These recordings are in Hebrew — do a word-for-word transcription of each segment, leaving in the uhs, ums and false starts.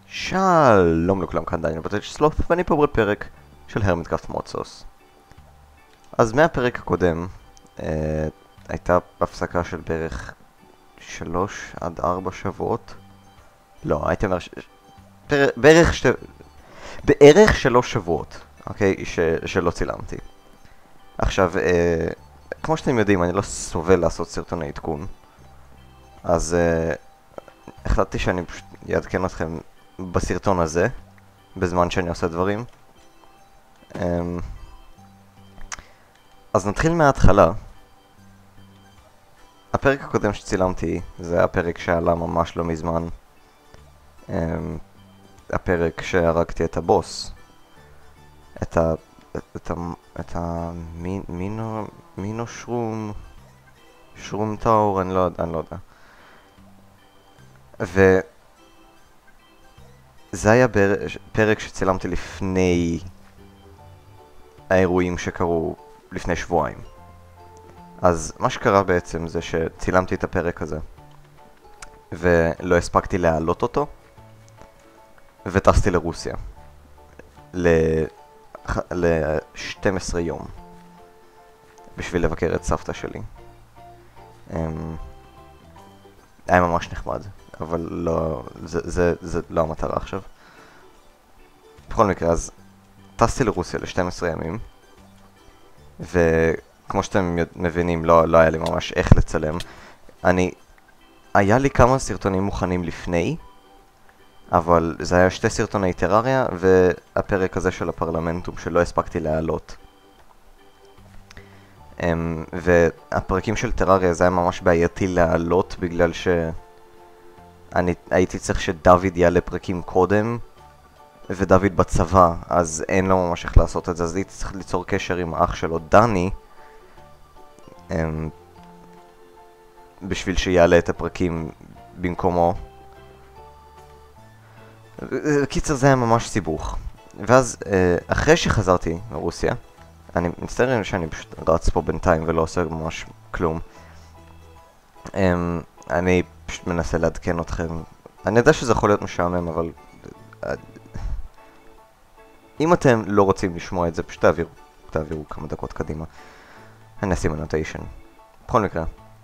שלום לכולם, כאן דניאל בטג' סלופ, ואני פה בפרק של הרמיטקראפט מודסוס. אז מהפרק הקודם אה, הייתה הפסקה של בערך שלוש עד ארבע שבועות. לא, הייתי אומר ש... פר... בערך שתי... בערך שלוש שבועות, אוקיי? ש... שלא צילמתי. עכשיו, אה, כמו שאתם יודעים, אני לא סובל לעשות סרטוני עדכון. אז אה, החלטתי שאני פשוט יעדכן אתכם בסרטון הזה, בזמן שאני עושה דברים. אז נתחיל מההתחלה. הפרק הקודם שצילמתי זה הפרק שעלה ממש לא מזמן. הפרק שהרגתי את הבוס. את ה... את ה... את ה... מינו... מינו שרום... שרום טאור, אני לא יודע, אני לא יודע. ו... זה היה פרק שצילמתי לפני האירועים שקרו לפני שבועיים. אז מה שקרה בעצם זה שצילמתי את הפרק הזה ולא הספקתי להעלות אותו וטסתי לרוסיה ל-שתים עשרה יום בשביל לבקר את סבתא שלי. היה ממש נחמד, אבל לא, זה, זה, זה לא המטרה עכשיו. בכל מקרה, אז טסתי לרוסיה ל-שנים עשר ימים, וכמו שאתם מבינים, לא, לא היה לי ממש איך לצלם. אני, היה לי כמה סרטונים מוכנים לפני, אבל זה היה שתי סרטוני טרריה, והפרק הזה של הפרלמנטום שלא הספקתי להעלות. Um, והפרקים של טרריה זה היה ממש בעייתי להעלות, בגלל ש... אני הייתי צריך שדוד יעלה פרקים קודם, ודוד בצבא, אז אין לו ממש איך לעשות את זה, אז הייתי צריך ליצור קשר עם אח שלו, דני, בשביל שיעלה את הפרקים במקומו. קיצר, זה היה ממש סיבוך. ואז, אחרי שחזרתי מרוסיה, אני מצטער שאני פשוט רץ פה בינתיים ולא עושה ממש כלום. אני פשוט מנסה לעדכן אתכם. אני יודע שזה יכול להיות משעמם, אבל... אם אתם לא רוצים לשמוע את זה, פשוט תעבירו, תעבירו כמה דקות קדימה. אני אשים אנוטיישן. בכל מקרה.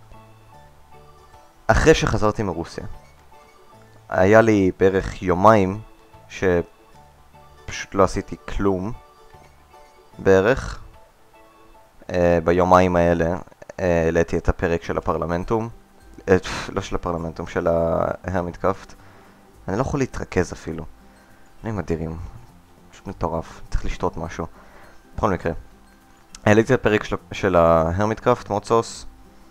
אחרי שחזרתי מרוסיה, היה לי בערך יומיים שפשוט לא עשיתי כלום. בערך. Uh, ביומיים האלה העליתי uh, את הפרק של הפרלמנטום. Uh, לא של הפרלמנטום, של ההרמיטקראפט. אני לא יכול להתרכז אפילו. אני מדירים. פשוט מטורף. צריך לשתות משהו. בכל מקרה. העליתי את הפרק של, של ההרמיטקראפט, מודסוס.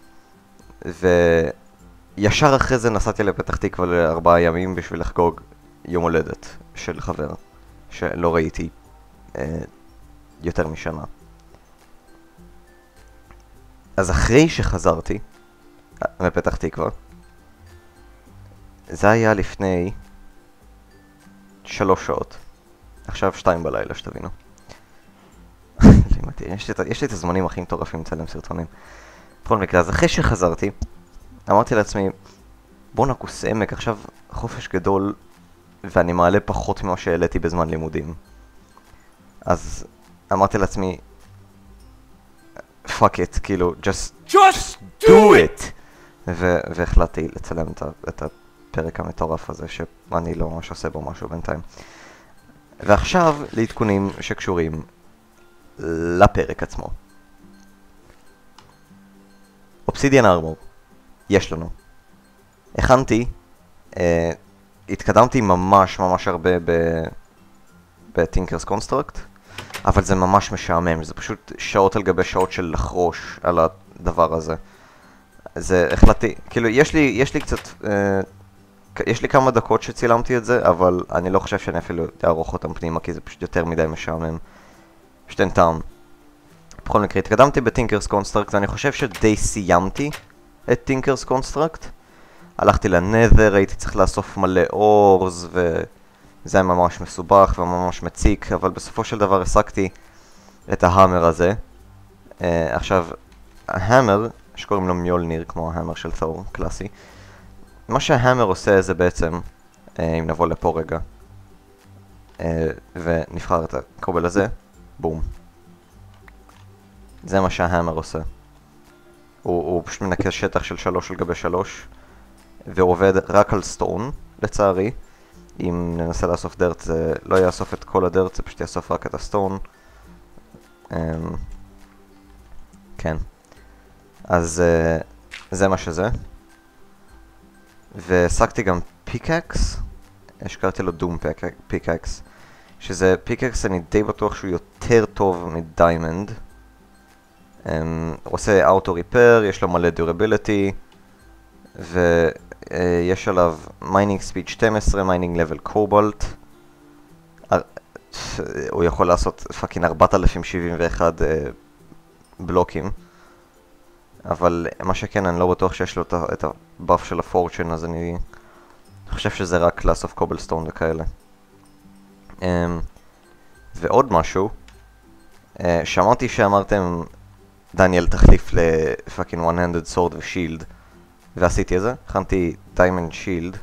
וישר אחרי זה נסעתי לפתח תקווה לארבעה ימים בשביל לחגוג יום הולדת של חבר. שלא ראיתי uh, יותר משנה. אז אחרי שחזרתי מפתח תקווה, זה היה לפני שלוש שעות. עכשיו שתיים בלילה, שתבינו. יש לי, יש לי את הזמנים הכי מטורפים לצלם סרטונים. בכל מקרה, אז אחרי שחזרתי, אמרתי לעצמי, בוא נקוס עמק, עכשיו חופש גדול, ואני מעלה פחות ממה שהעליתי בזמן לימודים. אז אמרתי לעצמי, fuck it, כאילו, just, just do it! והחלטתי לצלם את הפרק המטורף הזה, שאני לא ממש עושה בו משהו בינתיים. ועכשיו, לעדכונים שקשורים לפרק עצמו. אובסידיאן ארמור, יש לנו. הכנתי, אה, התקדמתי ממש ממש הרבה ב-Tinker's Construct, אבל זה ממש משעמם, זה פשוט שעות על גבי שעות של לחרוש על הדבר הזה. זה החלטתי, כאילו יש לי, יש לי קצת, אה, יש לי כמה דקות שצילמתי את זה, אבל אני לא חושב שאני אפילו אערוך אותם פנימה, כי זה פשוט יותר מדי משעמם. פשוט אין טעם. בכל מקרה, התקדמתי ב-Tinker's Construct, ואני חושב שדי סיימתי את Tinker's Construct. הלכתי לנת'ר, הייתי צריך לאסוף מלא אורז, ו... זה היה ממש מסובך וממש מציק, אבל בסופו של דבר השגתי את ההאמר הזה. Uh, עכשיו, ההאמר, שקוראים לו מיולניר, כמו ההאמר של תור, קלאסי. מה שההאמר עושה זה בעצם, uh, אם נבוא לפה רגע, ונבחר את הקובל הזה, בום. זה מה שההמר עושה. הוא, הוא פשוט מנקה שטח של שלוש על גבי שלוש, ועובד רק על סטון, לצערי. אם ננסה לאסוף דרט זה לא יאסוף את כל הדרט, זה פשוט יאסוף רק את הסטון. Um, כן. אז uh, זה מה שזה. והשגתי גם פיקאקס, השקרתי לו דום פיקאקס, שזה פיקאקס אני די בטוח שהוא יותר טוב מדיימנד. Um, הוא עושה אוטו ריפר, יש לו מלא דיורביליטי, ויש uh, עליו מיינינג ספיד שתים עשרה, מיינינג לבל קובלט. הוא יכול לעשות פאקינג ארבעת אלפים שבעים ואחת uh, בלוקים. אבל מה שכן, אני לא בטוח שיש לו את הבאף של הפורצ'ן, אז אני חושב שזה רק לאסוף קובלסטון וכאלה. Um, ועוד משהו, uh, שמעתי שאמרתם, דניאל תחליף לפאקינג one-handed sword ושילד, ועשיתי את זה, הכנתי דיימנד שילד,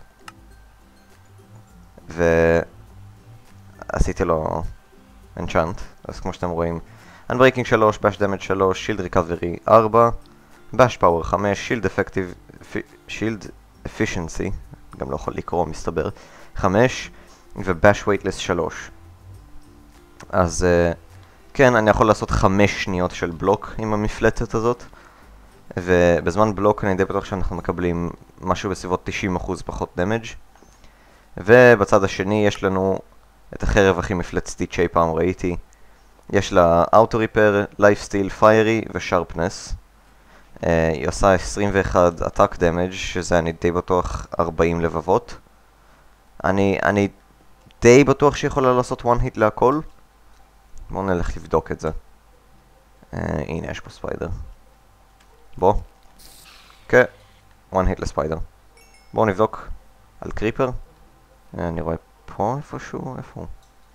ועשיתי לו enchant, אז כמו שאתם רואים, Unbreaking שלוש, Bash Damage שלוש, Shield Recovery ארבע, Bash Power חמש, Shield Effective, Shield Efficiency, גם לא יכול לקרוא מסתבר, חמש, ו-Bash Weightless שלוש. אז uh, כן, אני יכול לעשות חמש שניות של בלוק עם המפלצת הזאת, ובזמן בלוק אני די בטוח שאנחנו מקבלים משהו בסביבות תשעים אחוז פחות דמג'. ובצד השני יש לנו את החרב הכי מפלצתית שאי פעם ראיתי. יש לה Auto Repair, Lifesteal, Fiery ו-Sharpness. Uh, היא עושה עשרים ואחת Attack Damage, שזה אני די בטוח ארבעים לבבות. אני, אני די בטוח שיכולה לעשות one hit להכל. בואו נלך לבדוק את זה. Uh, הנה יש פה ספיידר. בוא. כן, one hit לספיידר. בואו נבדוק על קריפר. Uh, אני רואה פה איפשהו, איפה הוא?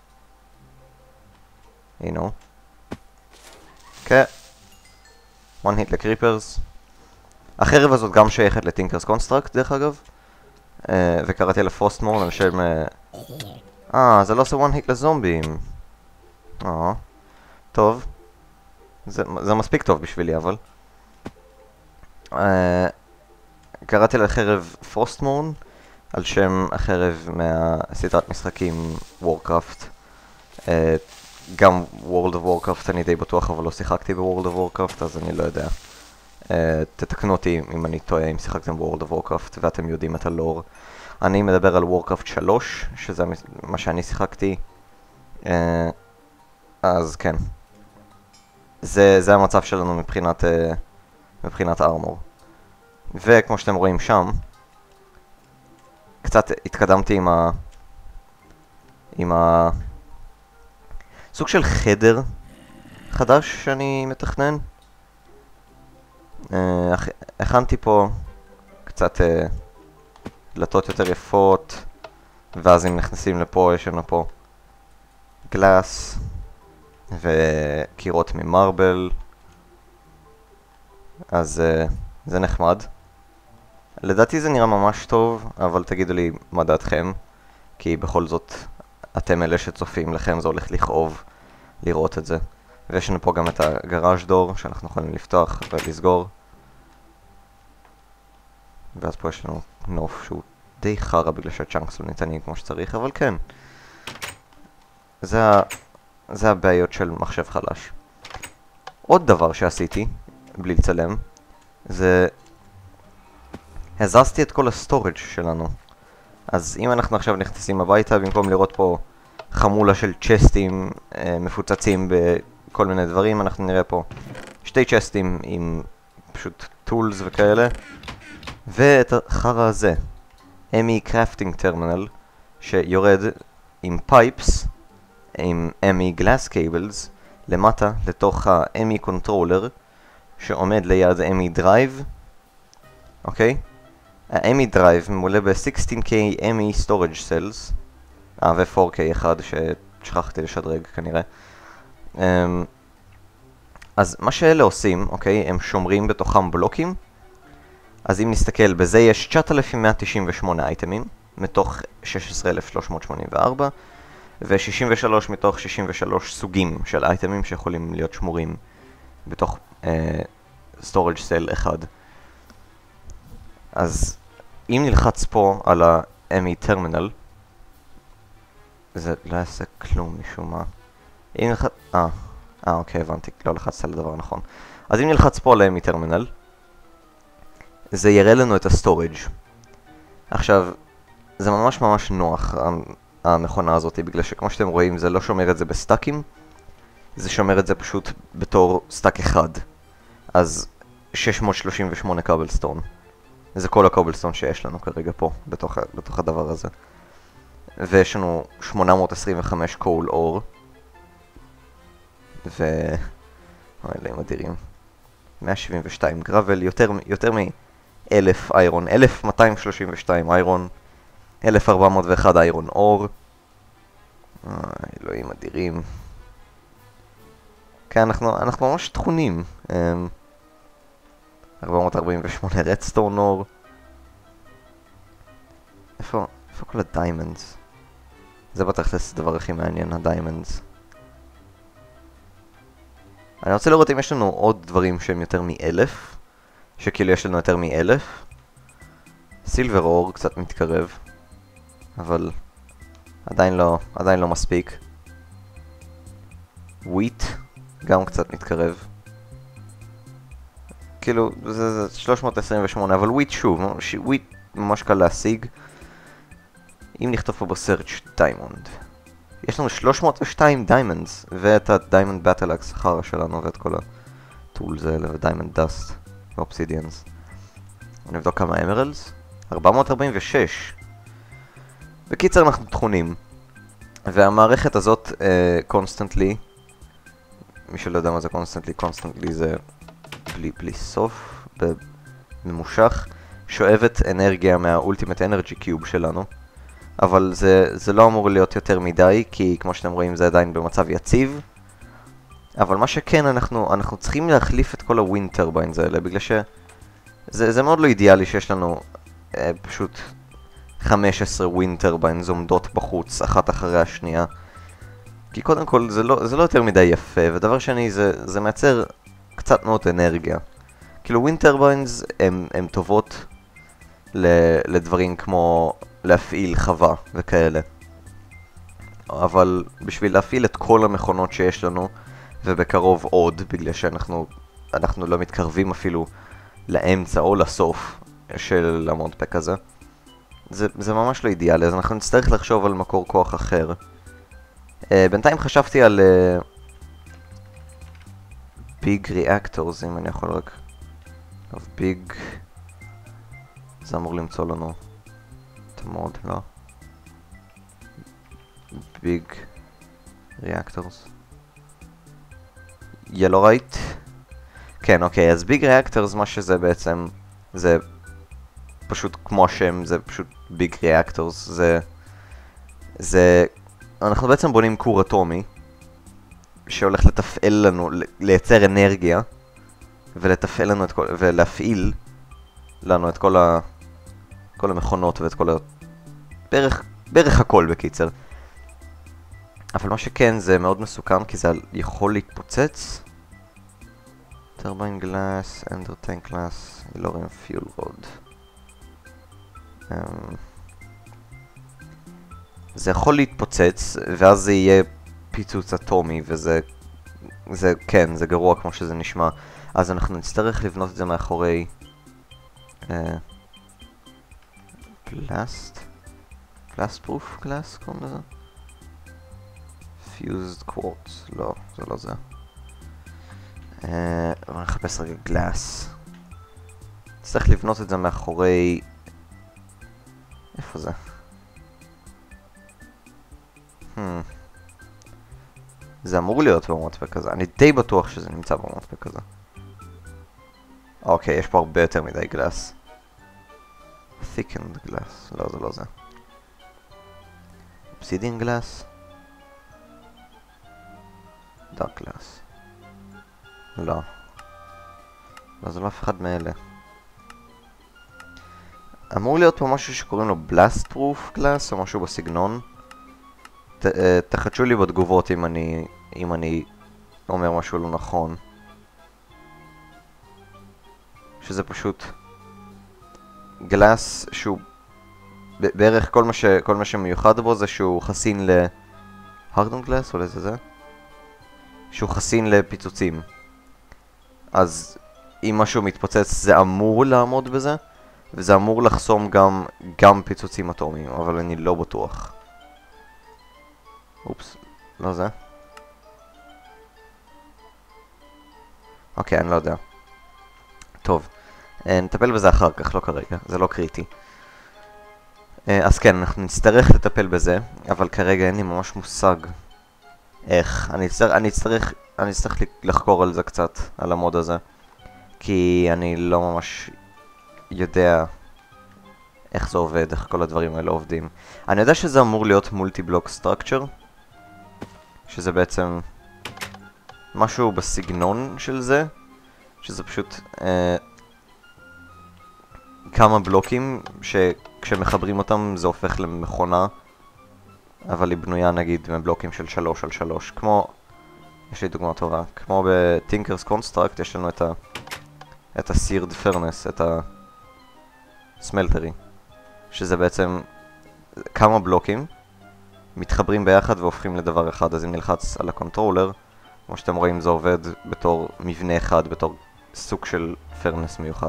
הנה הוא. כן. one hit לקריפרס. החרב הזאת גם שייכת לטינקרס קונסטרקט דרך אגב. Uh, וקראתי לה פרוסטמורן על שם... אה, uh, זה לא עושה one hit לזומבים. אה, טוב. זה, זה מספיק טוב בשבילי אבל. Uh, קראתי לה חרב פרוסטמורן על שם החרב מהסדרת משחקים וורקראפט. Uh, גם World of Warcraft אני די בטוח, אבל לא שיחקתי ב-World of Warcraft, אז אני לא יודע. Uh, תתקנו אותי אם אני טועה, אם שיחקתם ב-World of Warcraft ואתם יודעים את הלור. אני מדבר על Warcraft שלוש, שזה מה שאני שיחקתי. Uh, אז כן. זה, זה המצב שלנו מבחינת, uh, מבחינת ארמור. וכמו שאתם רואים שם, קצת התקדמתי עם ה... עם ה... סוג של חדר חדש שאני מתכנן. הכנתי פה קצת דלתות יותר יפות, ואז אם נכנסים לפה יש לנו פה גלאס וקירות ממרבל, אז זה נחמד. לדעתי זה נראה ממש טוב, אבל תגידו לי מה דעתכם, כי בכל זאת אתם אלה שצופים, לכם זה הולך לכאוב לראות את זה. ויש לנו פה גם את הגראז' דור שאנחנו יכולים לפתוח ולסגור. ואז פה יש לנו נוף שהוא די חרא בגלל שהצ'אנקס לא ניתנים כמו שצריך, אבל כן. זה, ה... זה הבעיות של מחשב חלש. עוד דבר שעשיתי, בלי לצלם, זה... הזזתי את כל הסטורג' שלנו. אז אם אנחנו עכשיו נכנסים הביתה, במקום לראות פה חמולה של צ'סטים אה, מפוצצים בכל מיני דברים, אנחנו נראה פה שתי צ'סטים עם פשוט טולס וכאלה, ואת החרא הזה, אמי קראפטינג טרמינל, שיורד עם פייפס, עם אמי גלאס קייבלס, למטה לתוך האמי קונטרולר, שעומד ליד אמי דרייב, אוקיי? ה-אמי דרייב ממולא ב-שישה קיי אמי סטורג' סלס, אה, ו-פור קיי אחד ששכחתי לשדרג כנראה. Um, אז מה שאלה עושים, אוקיי, הם שומרים בתוכם בלוקים. אז אם נסתכל, בזה יש תשעת אלפים מאה תשעים ושמונה אייטמים, מתוך שישה עשר אלף שלוש מאות שמונים וארבע, ו-שישים ושלוש מתוך שישים ושלוש סוגים של אייטמים שיכולים להיות שמורים בתוך uh, storage cell אחד. אז אם נלחץ פה על ה-M E terminal, זה לא יעשה כלום משום מה. אם נלחץ... אה, אה, אוקיי, הבנתי, לא לחצת על הדבר נכון. אז אם נלחץ פה על ה-M E terminal, זה יראה לנו את ה-storage. עכשיו, זה ממש ממש נוח, המכונה הזאת, בגלל שכמו שאתם רואים, זה לא שומר את זה בסטאקים, זה שומר את זה פשוט בתור סטאק אחד. אז שש מאות שלושים ושמונה קובלסטון. זה כל הקובלסטון שיש לנו כרגע פה, בתוך, בתוך הדבר הזה. ויש לנו שמונה מאות עשרים וחמש קול אור. ו... אוי, אלוהים אדירים. מאה שבעים ושתיים גרבל, יותר, יותר מ-אלף איירון, אלף מאתיים שלושים ושתיים איירון, אלף ארבע מאות ואחת איירון אור. אוי, אלוהים אדירים. כן, אנחנו, אנחנו ממש תכונים. ארבע מאות ארבעים ושמונה רדסטון אור. איפה, איפה כל הדיימנדס? זה בתכלס הדבר הכי מעניין, הדיימנדס. אני רוצה לראות אם יש לנו עוד דברים שהם יותר מאלף, שכאילו יש לנו יותר מאלף. סילבר אור קצת מתקרב, אבל עדיין לא, עדיין לא מספיק. וויט גם קצת מתקרב. כאילו, זה, זה שלוש מאות עשרים ושמונה, אבל וויט שוב, וויט ממש קל להשיג. אם נכתוב פה בסרצ' דיימונד, יש לנו שלוש מאות ושתיים דיימנדס, ואת הדיימנד באטל-אקס חרא שלנו, ואת כל הטולס האלה, ודיימנד דאסט, ואופסידיאנס. נבדוק כמה אמרלס, ארבע מאות ארבעים ושש. בקיצר אנחנו תכונים, והמערכת הזאת, קונסטנטלי, uh, מי שלא יודע מה זה קונסטנטלי, קונסטנטלי זה בלי, בלי סוף, בממושך, שואבת אנרגיה מהאולטימט אנרגי קיוב שלנו. אבל זה, זה לא אמור להיות יותר מדי, כי כמו שאתם רואים זה עדיין במצב יציב. אבל מה שכן, אנחנו, אנחנו צריכים להחליף את כל הווינד טרביינס האלה, בגלל שזה זה מאוד לא אידיאלי שיש לנו אה, פשוט חמש עשרה ווינד טרביינס עומדות בחוץ, אחת אחרי השנייה. כי קודם כל זה לא, זה לא יותר מדי יפה, ודבר שני זה, זה מייצר קצת מאוד אנרגיה. כאילו ווינד טרביינס הן טובות לדברים כמו להפעיל חווה וכאלה. אבל בשביל להפעיל את כל המכונות שיש לנו, ובקרוב עוד, בגלל שאנחנו אנחנו לא מתקרבים אפילו לאמצע או לסוף של המודפק הזה, זה, זה ממש לא אידיאלי, אז אנחנו נצטרך לחשוב על מקור כוח אחר. Uh, בינתיים חשבתי על ביג uh, ריאקטורס, אם אני יכול רק... ביג... זה אמור למצוא לנו את המוד, לא? ביג ריאקטורס. ילו רייט? כן, אוקיי, אז ביג ריאקטורס, מה שזה בעצם, זה פשוט כמו השם, זה פשוט ביג ריאקטורס, זה... זה... אנחנו בעצם בונים כור אטומי, שהולך לתפעל לנו, לייצר אנרגיה, ולתפעל לנו את כל... ולהפעיל לנו את כל ה... כל המכונות ואת כל ה... בערך, בערך הכל בקיצר. אבל מה שכן, זה מאוד מסוכן, כי זה יכול להתפוצץ. טרביין גלאס, אנדר טנק גלאס, אילוריום פיול רוד. זה יכול להתפוצץ, ואז זה יהיה פיצוץ אטומי, וזה... זה, כן, זה גרוע כמו שזה נשמע. אז אנחנו נצטרך לבנות את זה מאחורי... פלאסט? פלאסט פרוף גלאס קוראים לזה? פיוזד קוורטס, לא, זה לא זה. אבל נחפש רגע גלאס. צריך לבנות את זה מאחורי... איפה זה? Hmm. זה אמור להיות במודפק הזה, אני די בטוח שזה נמצא במודפק הזה. אוקיי, יש פה הרבה יותר מדי גלאס. thickened glass, לא, זה לא זה. obsidian glass. dark glass. לא. לא, זה לא אף אחד מאלה. אמור להיות פה משהו שקוראים לו blast proof glass, או משהו בסגנון. ת, תחדשו לי בתגובות אם אני, אם אני אומר משהו לא נכון. שזה פשוט גלאס שהוא בערך כל מה, ש, כל מה שמיוחד בו זה שהוא חסין ל... הרדון גלאס או לזה זה? שהוא חסין לפיצוצים. אז אם משהו מתפוצץ זה אמור לעמוד בזה, וזה אמור לחסום גם, גם פיצוצים אטומיים, אבל אני לא בטוח. אופס, לא זה. אוקיי, אני לא יודע. טוב, נטפל בזה אחר כך, לא כרגע, זה לא קריטי. אז כן, אנחנו נצטרך לטפל בזה, אבל כרגע אין לי ממש מושג איך. אני אצטרך, אני אצטרך, אני אצטרך לחקור על זה קצת, על המוד הזה. כי אני לא ממש יודע איך זה עובד, איך כל הדברים האלה עובדים. אני יודע שזה אמור להיות מולטי-בלוק סטרקצ'ר, שזה בעצם משהו בסגנון של זה, שזה פשוט אה, כמה בלוקים שכשמחברים אותם זה הופך למכונה, אבל היא בנויה נגיד מבלוקים של שלוש על שלוש, כמו, יש לי דוגמה טובה, כמו בטינקרס קונסטרקט יש לנו את ה... את הסירד פרנס, את הסמלטרי, שזה בעצם כמה בלוקים מתחברים ביחד והופכים לדבר אחד. אז אם נלחץ על הקונטרולר, כמו שאתם רואים זה עובד בתור מבנה אחד, בתור סוג של פרנס מיוחד.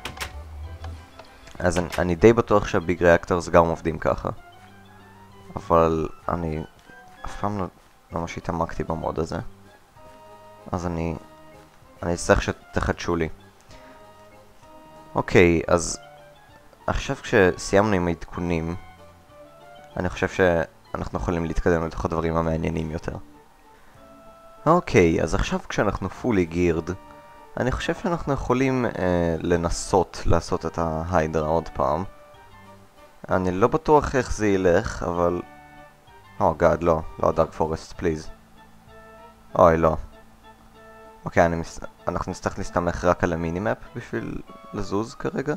אז אני, אני די בטוח שהביג ריאקטורס גם עובדים ככה, אבל אני אף פעם לא, לא ממש התעמקתי במוד הזה, אז אני אני אצטרך שתחדשו לי. אוקיי, אז עכשיו כשסיימנו עם העדכונים, אני חושב שאנחנו יכולים להתקדם לתוך הדברים המעניינים יותר. אוקיי, אז עכשיו כשאנחנו fully geared, אני חושב שאנחנו יכולים אה, לנסות לעשות את ההיידרה עוד פעם. אני לא בטוח איך זה ילך, אבל... או גאד, לא, לא דארק פורסט, פליז. אוי, לא. אוקיי, אני מס... אנחנו נצטרך להסתמך רק על המינימאפ בשביל לזוז כרגע.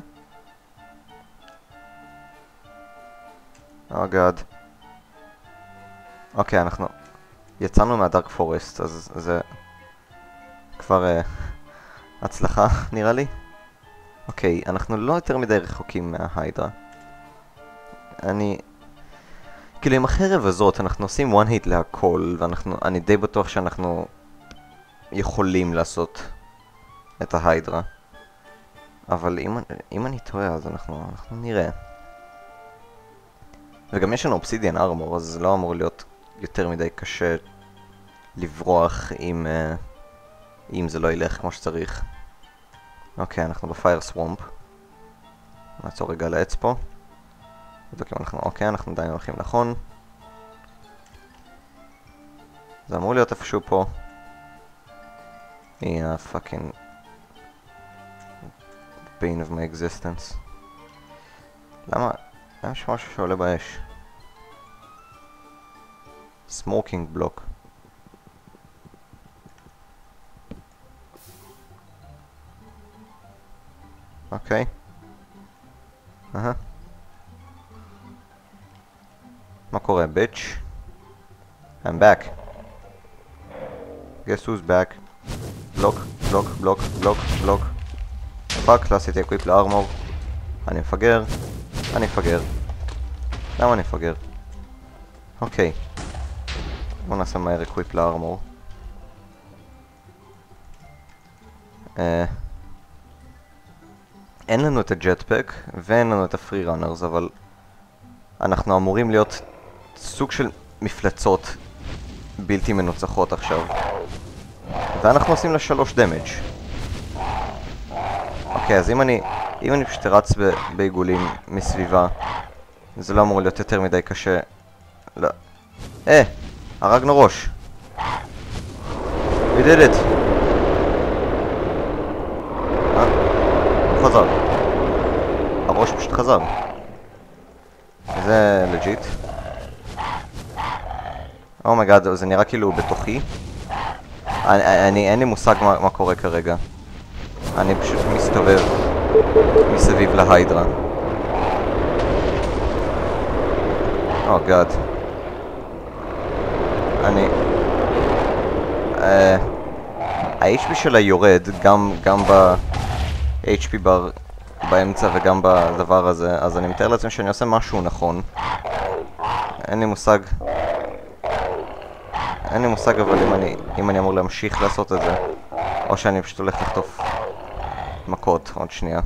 או גאד. אוקיי, אנחנו יצאנו מהדארק פורסט, אז זה כבר uh, הצלחה נראה לי. אוקיי, אנחנו לא יותר מדי רחוקים מההיידרה. אני... כאילו עם החרב הזאת אנחנו עושים one hit להכל, ואנחנו... אני די בטוח שאנחנו יכולים לעשות את ההיידרה. אבל אם, אם אני טועה אז אנחנו, אנחנו נראה. וגם יש לנו אובסידיאן ארמור, אז זה לא אמור להיות יותר מדי קשה לברוח אם, uh, אם זה לא ילך כמו שצריך. אוקיי, אנחנו בפייר סוואמפ. נעצור רגע לעץ פה. בדיוק אם אנחנו, אוקיי, אנחנו עדיין הולכים נכון. זה אמור להיות איפשהו פה. הנה, פאקינג... pain of my existence. למה? למה יש משהו שעולה באש? smoking block. אוקיי. אהה. מה קורה, bitch? I'm back. Guess who's back? בלוק, בלוק, בלוק, בלוק, בלוק. פאק, לא עשיתי אקוויפ לארמור. אני מפגר. אני מפגר. למה אני מפגר? אוקיי. בואו נעשה מהר אקוויפ לארמור. אה... אין לנו את הג'טפק ואין לנו את הפרי ראנרס, אבל אנחנו אמורים להיות סוג של מפלצות בלתי מנוצחות עכשיו. ואנחנו עושים לה שלוש דמג'. אוקיי, אז אם אני, אם אני פשוט רץ בעיגולים מסביבה, זה לא אמור להיות יותר מדי קשה. לא. אה, הרגנו ראש. We did it. אה? הוא חזר. הראש פשוט חזר. זה לג'יט. אומייגאד, זה נראה כאילו בתוכי. אני, אני, אין לי מושג מה, מה קורה כרגע. אני פשוט מסתובב מסביב להיידרה. או גאד. אני... ה-H P שלה יורד גם, גם ב-H P בר באמצע וגם בדבר הזה, אז אני מתאר לעצמי שאני עושה משהו נכון. אין לי מושג. אין לי מושג, אבל אם אני, אם אני אמור להמשיך לעשות את זה, או שאני פשוט הולך לחטוף מכות עוד שנייה.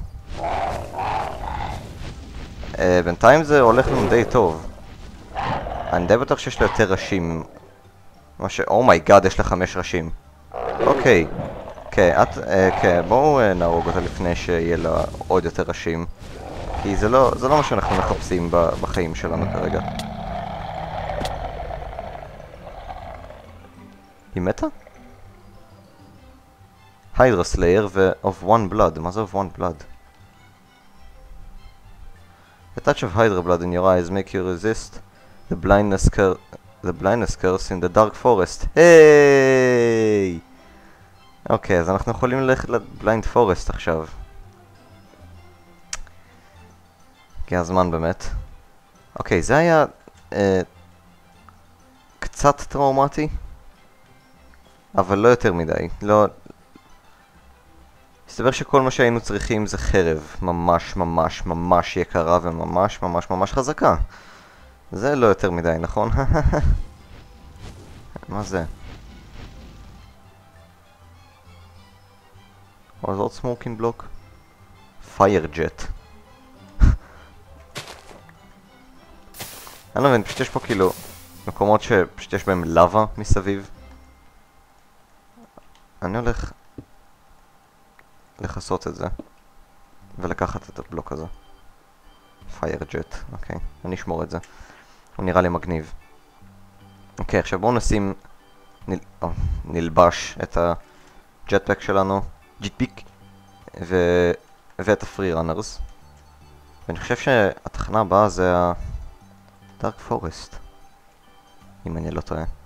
Uh, בינתיים זה הולך לנו די טוב. אני די בטוח שיש לו יותר ראשים. מה ש... אומייגאד, יש לה חמש ראשים. אוקיי. כן, את... כן, בואו uh, נהרוג אותה לפני שיהיה לה עוד יותר ראשים. כי זה לא, זה לא מה שאנחנו מחפשים בחיים שלנו כרגע. היא מתה? היידרה סלייר ו-of one blood. מה זה of one blood? The touch of Hydra blood in your eyes make you resist the blindness cur the blindness curse in the dark forest. היי! אוקיי, אז אנחנו יכולים ללכת לבליינד פורסט עכשיו. הגיע הזמן באמת. אוקיי, זה היה אה, קצת טראומטי, אבל לא יותר מדי. לא... מסתבר שכל מה שהיינו צריכים זה חרב ממש ממש ממש יקרה וממש ממש ממש חזקה. זה לא יותר מדי, נכון? מה זה? עוד עוד סמוקינג בלוק? פייר ג'ט. אני לא מבין, פשוט יש פה כאילו מקומות שפשוט יש בהם לava מסביב. אני הולך לחסות את זה ולקחת את הבלוק הזה. פייר ג'ט, אוקיי, אני אשמור את זה. הוא נראה לי מגניב. אוקיי, עכשיו בואו נשים נל... או, נלבש את הג'טפק שלנו, ג'טפיק, ו... ואת הפרי ראנרס. ואני חושב שהתחנה הבאה זה ה... דארק פורסט, אם אני לא טועה.